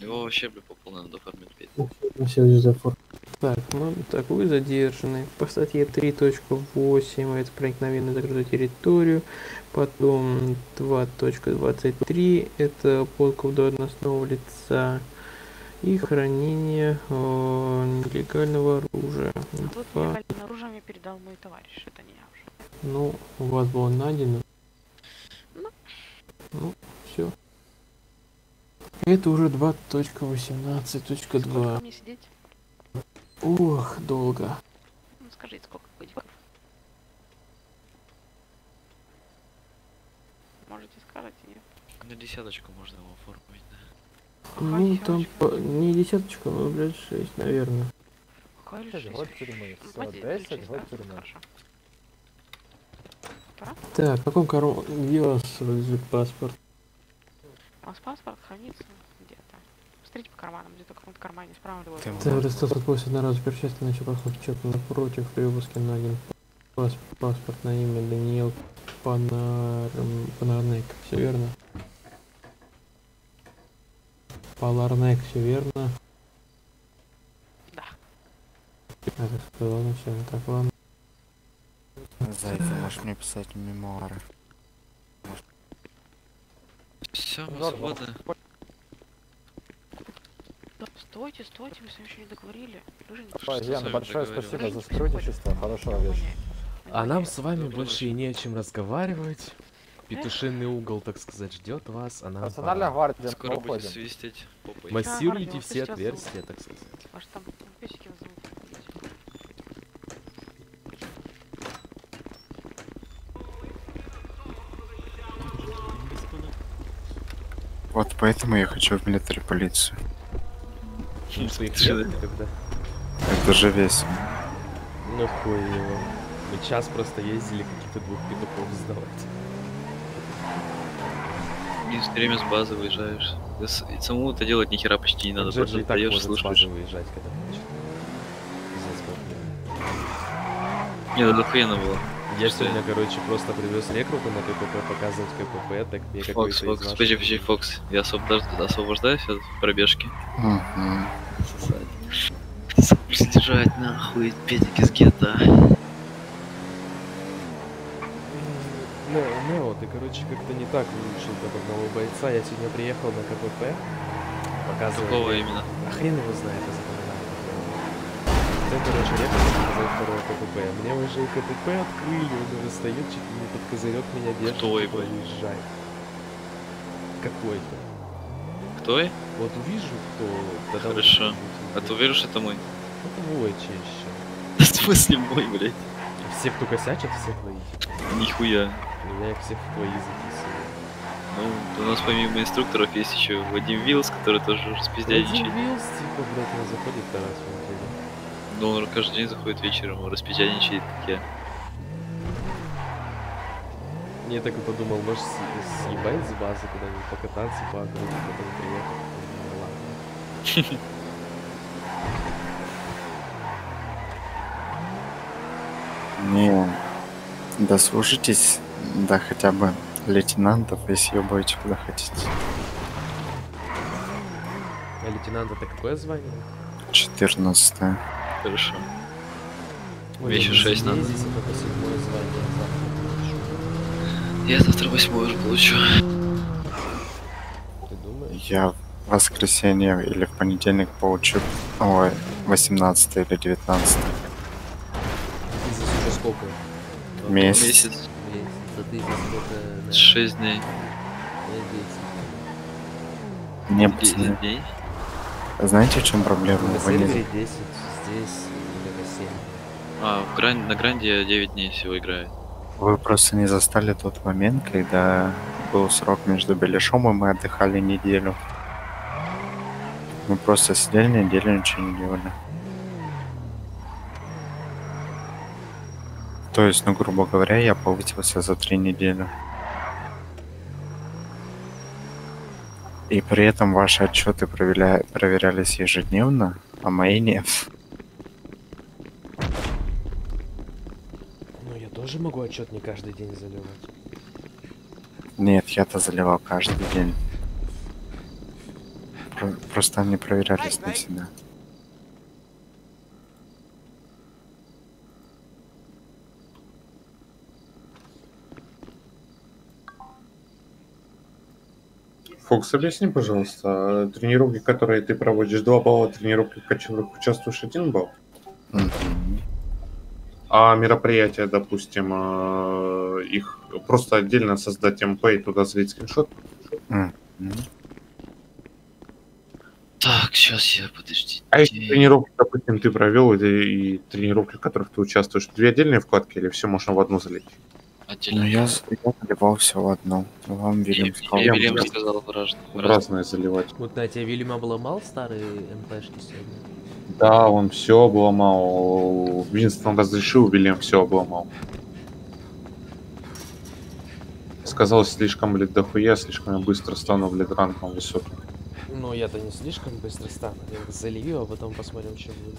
Его вообще, бля, по полной надо оформить. Так, так, вы задержаны по статье 3.8, это проникновение на закрытую территорию. Потом 2.23, это подкуп должностного лица. И хранение нелегального оружия. Вот нелегальным оружием я передал мой товарищ, это не я уже. Ну, у вас было найдено. Ну, все. Это уже 2.18.2. Сколько мне сидеть? Ох, долго. Ну, скажите, сколько годиков? Можете сказать, нет? На десяточку можно его оформить, да. Ну, там не десяточка, но, блядь, 6, наверное. Какая 10 год тюрьмы. Все, 10 год тюрьмы. Так, в каком где у вас лежит паспорт? У вас паспорт хранится где-то. Смотрите по карманам, где-то в каком-то кармане справа либо Так, Ростов отпустит на раз перчатки, начал проход чек напротив, при обыске найден паспорт на имя Даниил Панарнек, все верно? Паларнек, все верно? Да. Ладно, все, так, ладно. Зайка, можешь мне писать мемуары. Все, мы свободны. Да, стойте, стойте, мы с вами еще не договорили. Вы же не Яна, большое спасибо за сотрудничество, хорошего вечера. А нам с вами больше и не о чем разговаривать. Петушиный угол, так сказать, ждет вас, а нам Национальная гвардия, скоро мы будет уходим. свистеть попой. массируйте все отверстия, так сказать. Ваш там песики вас зовут. Вот поэтому я хочу в милитари полицию. Своих лет никогда. Это же весело. Ну хуй его. Мы час просто ездили каких-то 2 петухов сдавать. И все время с базы выезжаешь. И самому это делать ни хера почти не надо. Джет Просто же и так даешь, может с базы слушаешь. выезжать, когда хочет. Пиздец, как Не, это охуенно было. я сегодня, короче, просто привез рекрута на КПП показывать КПП, так мне какой-то Фокс, из подожди, ваших... Фокс. Я освобождаюсь от пробежки. Угу. Содержать нахуй педики с гетто. Нео, ты, короче, как-то не так выучил там одного бойца. Я сегодня приехал на КПП. Показывать... Какого именно? А хрен его знает, я запоминаю. Ты, короче, ехал показать второе КПП. Мне уже и КПП открыли, он уже стоит, чуть ли не под козырек меня держит. Кто его? Выезжай. Какой-то. Кто я? Вот увижу, кто... Тогда Хорошо. вот А ты уверен, что это мой? это Войчи еще. В смысле мой, блядь? Все, кто косячат, все твои. Нихуя. Я их всех в твои записываю. Ну, у нас помимо инструкторов есть еще Вадим Вилс, который тоже распиздядничает. Вадим Вилс, типа, блядь, он заходит раз в неделю. Но он каждый день заходит вечером, он распиздядничает, как я. Я так и подумал, может съебать с базы куда-нибудь покататься по округе, потом приехать. Ну, ладно. Не, дослужитесь до хотя бы лейтенантов, если будете куда хотите. А лейтенант это какое звание? 14-е. Хорошо. Ой, Мне еще 6 надо. Здесь только 7-е звание, завтра получу. Я завтра 8 уже получу. Ты думаешь? Я в воскресенье или в понедельник получу, ой, 18 или 19. Ты здесь уже сколько? Месяц. Месяц. А ты здесь сколько? 6 дней. Не, 10 пацаны, дней. знаете, в чем проблема? На Вы не- сервере 10, здесь где-то 7. А, на гранде я 9 дней всего играю. Вы просто не застали тот момент, когда был срок между Беляшом, и мы отдыхали неделю. Мы просто сидели неделю, ничего не делали. То есть, ну, грубо говоря, я повысился за 3 недели. И при этом ваши отчеты проверялись ежедневно, а мои нет. Ну, я тоже могу отчет не каждый день заливать. Нет, я-то заливал каждый день. Просто они проверялись не всегда. Фокс, объясни, пожалуйста, тренировки, которые ты проводишь, 2 балла, тренировки, в которых участвуешь, 1 балл? Мгм. А мероприятия, допустим, их просто отдельно создать МП и туда залить скриншот? Мгм. Так, сейчас я, подождите. А если тренировки, допустим, ты провел, и тренировки, в которых ты участвуешь, 2 отдельные вкладки или все можно в одну залить? Отдельно. Ну, я заливал все в одну. Вам Вильям сказал. Я Я Вильям могу сказал В разные заливать. Вот на тебя Вильям обломал старые МПшки сегодня? Да, он все обломал. Винстон разрешил, Вильям все обломал. Сказал, слишком, блядь, дохуя, слишком я быстро стану, блядь, ранком высоким. Ну, я-то не слишком быстро стану. Я их залью, а потом посмотрим, что будет.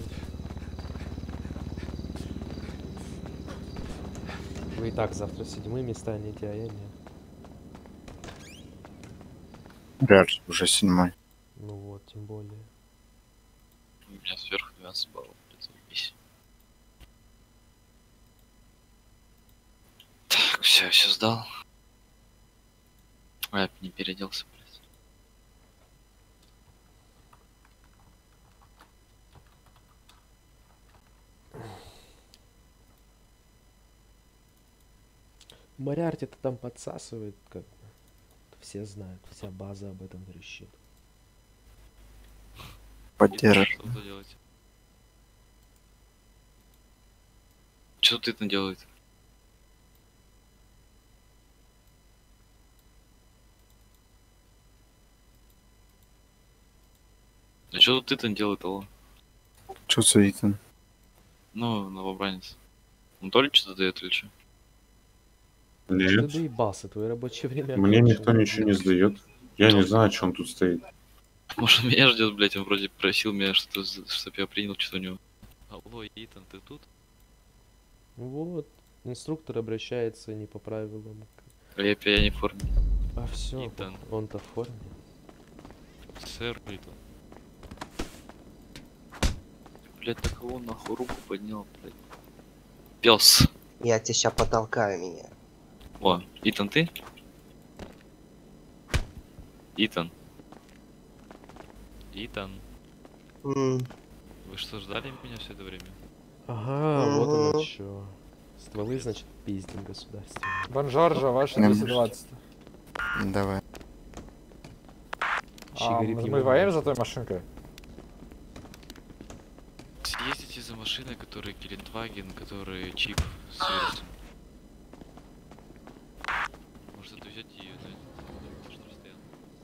Вы и так завтра 7-ми станете, а я нет. Реально, уже 7-й. Ну вот, тем более. У меня сверху 12 баллов. Заебись. Так, все сдал. А, я не переоделся, блядь. Мариарти-то там подсасывает, как бы. Все знают, вся база об этом трещит. Поддерживаю. Что тут делать? Что ты там делает? А что ты там делает, алло? Чё за Итан? Ну, новобранец. Он то ли что-то дает или что? Ты Нет, доебался, твое рабочее время. мне окончено. никто ничего не сдает. Я не знаю, что он тут стоит. Может, он меня ждет, блядь, он вроде просил меня, чтоб я принял что-то у него. Алло, Итан, ты тут? Вот, инструктор обращается не по правилам. А я не в форме. А все, Итан. он-то в форме. Сэр Итан. Блядь, на кого нахуй руку поднял, блядь? Пес. Я тебя сейчас потолкаю меня. О, Итан, ты? Итан. Итан. М, Вы что, ждали меня все это время? Ага, вот оно Мгм. что. Стволы, значит, пиздим государственные. Бонжоржо, ваша Не 220. Давай. Щигари Мы пьем. воюем за той машинкой? Съездите за машиной, которая Гелендваген, который чип с вирусом. Может отвезете ее на нужное расстояние.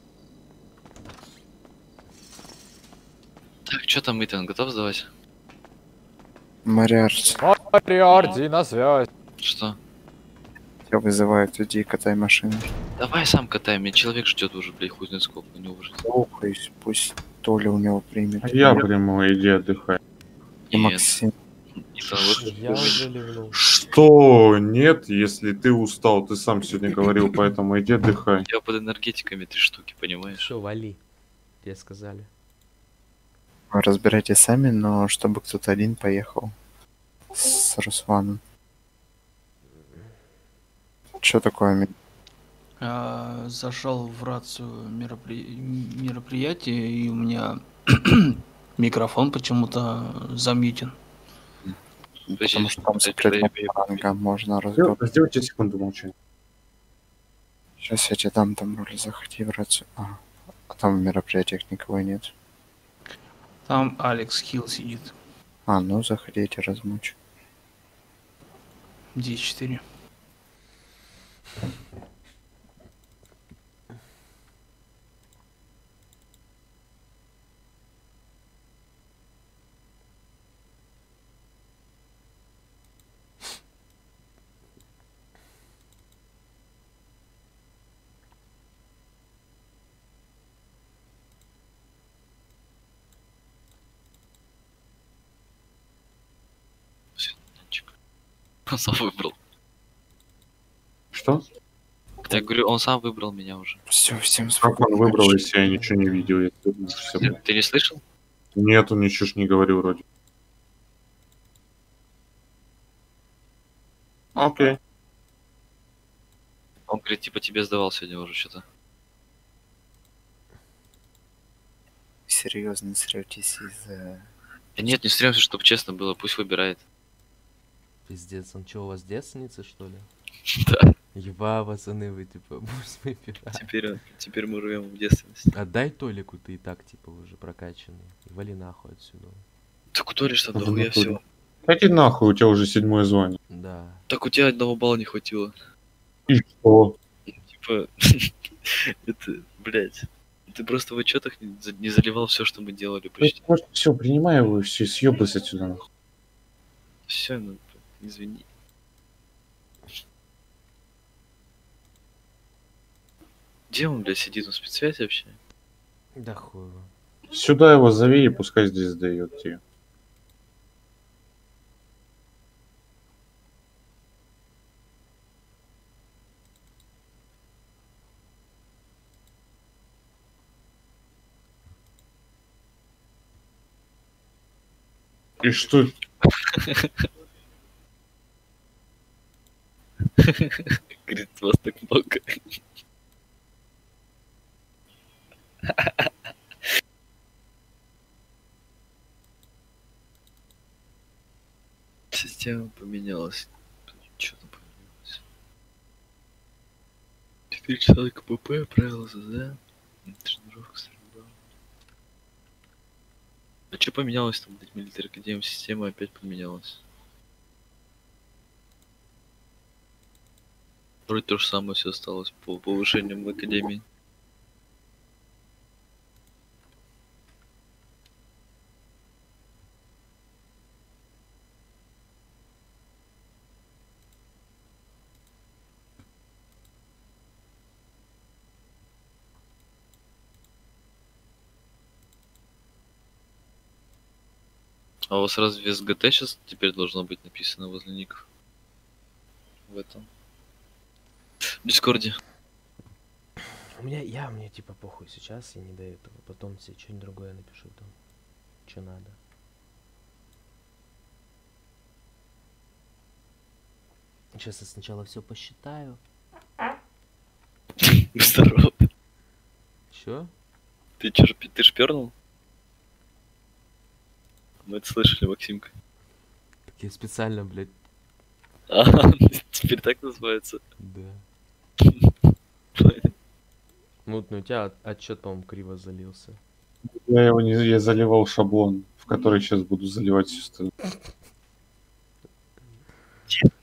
Так, что там, Итан, готов сдавать? Мариарти. Мариарти, на связь. Что? Тебя вызывают, иди катай машину. Давай сам катай, меня человек ждет уже, блядь, хуй знает сколько, у него уже. Слухаюсь, пусть Толя у него примет. А я приму, иди отдыхай. И Нет. Максим. Итан, вот Я уже ливнул. Что? Нет, если ты устал, ты сам сегодня говорил, поэтому иди отдыхай. я под энергетиками 3 штуки, понимаешь? Все, вали. Тебе сказали. Вы разбирайтесь сами, но чтобы кто-то один поехал с Русланом. Что такое? Зашел в рацию мероприятия, и у меня микрофон почему-то замьютен. Потому что там секретного ранга можно разговаривать. Сделайте секунду молчания. Сейчас я тебе дам там роль, заходи в рацию. А там в мероприятиях никого нет. Там Алекс Хилл сидит. Ну заходите, размучу. 10-4. Он сам выбрал. Что? Я говорю, он сам выбрал меня уже. Все, всем Как спокойно. он выбрал, если я ничего не видел? Я всё Ты, ты не слышал? Нет, он ничего ж не говорил вроде. Окей. Он говорит, типа тебе сдавал сегодня уже что-то. Серьезно сретесь из-за... Да нет, не стремся, чтобы честно было, пусть выбирает. Пиздец, он что, у вас девственница, что ли? Да. Еба, пацаны, вы типа пусть выбирать. Теперь мы живем в девственности. Отдай Толику, ты и так типа уже прокачанный. И вали нахуй отсюда. Так у Толи что В нахуя натуре. все. Иди нахуй, у тебя уже 7-е звание. Да. Так у тебя 1 балла не хватило. И что? Типа, это, блядь. Ты просто в отчетах не заливал все, что мы делали почти. Все, принимай его и все, съебайся отсюда нахуй. Все, ну, извини. Где он, блядь, сидит? Он в спецсвязи вообще? Да хуй его. Сюда его зови и пускай здесь дает тебе. И что? Говорит, вас так много. Система поменялась. Что там поменялось? 4 часа КПП, правила ЗЗ, тренировка стрельба. А что поменялось там, блядь, Military Academy? Система опять поменялась. Вроде то же самое все осталось по повышениям в Академии. А у вас разве СГТ сейчас теперь должно быть написано возле ников? В этом. В Дискорде. Мне типа похуй сейчас, я не до этого. Потом себе что-нибудь другое напишу там. Что надо. Сейчас я сначала все посчитаю. Здорово. Чё? Ты чё, ты шпёрнул? Мы это слышали, Максимка. Так я специально, блядь. А, теперь так называется. Да. Мутный, у тебя отчет, по-моему, криво залился. Я его не я заливал шаблон, в который сейчас буду заливать все остальное.